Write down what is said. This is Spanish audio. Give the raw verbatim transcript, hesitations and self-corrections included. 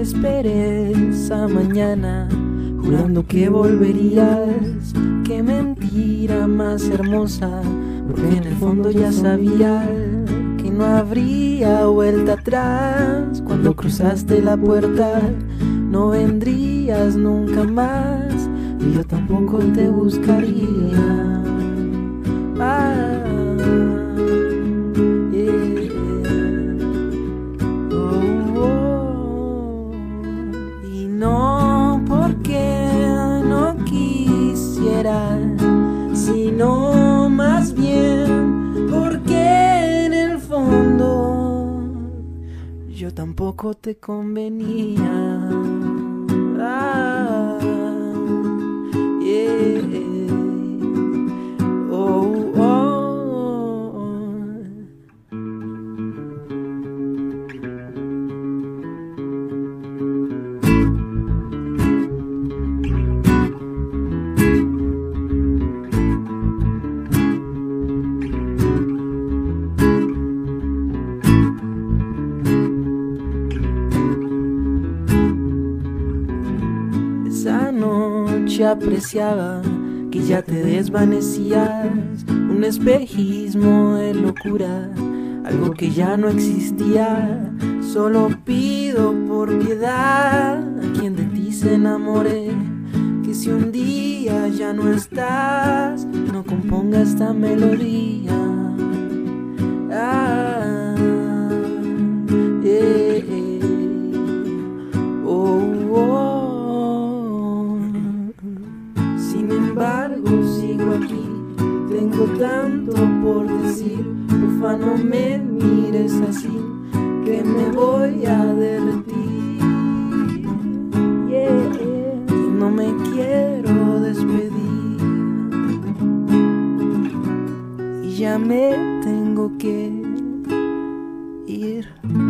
esperé esa mañana, jurando que volverías. Qué mentira más hermosa, porque en el fondo ya sabía que no habría vuelta atrás. Cuando cruzaste la puerta no vendrías nunca más, y yo tampoco te buscaría. Ah, yeah. Oh, oh. Y no porque no quisiera, sino más bien porque en el fondo yo tampoco te convenía. Ah, yeah. Oh, oh. Esa noche apreciaba que ya te desvanecías, un espejismo de locura, algo que ya no existía. Solo pido por piedad a quien de ti se enamore, que si un día ya no estás, no componga esta melodía. Ah, yeah, yeah. Oh, oh. Sin embargo sigo aquí, tengo tanto por decir. Porfa, no me mires así, que me voy a derretir. Yeah, yeah. Y no me quiero despedir, y ya me tengo que ir.